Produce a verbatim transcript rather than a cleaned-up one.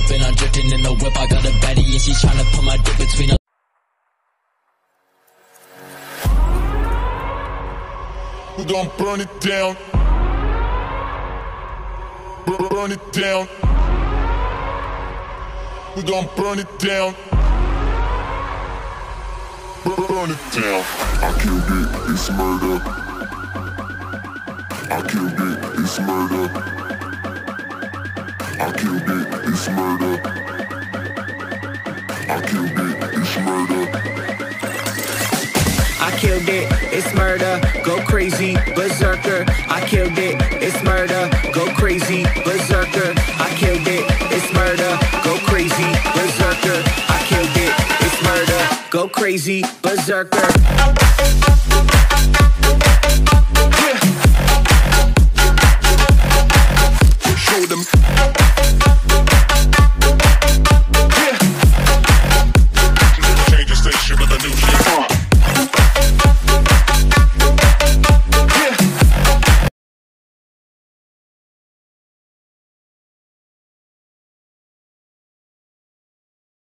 whipping, I'm drifting in the whip. I got a baddie and she's trying to put my dick between her. We gon' burn it down. Burn it down. We gon' burn it down. Burn it down. I killed it, it's murder. I killed it, it's murder. I killed it, it's murder. I killed it, it's murder. I killed it, it's murder, go crazy, berserker. I killed it, it's murder, go crazy, berserker. I killed it, it's murder, go crazy, berserker. I killed it, it's murder, go crazy, berserker.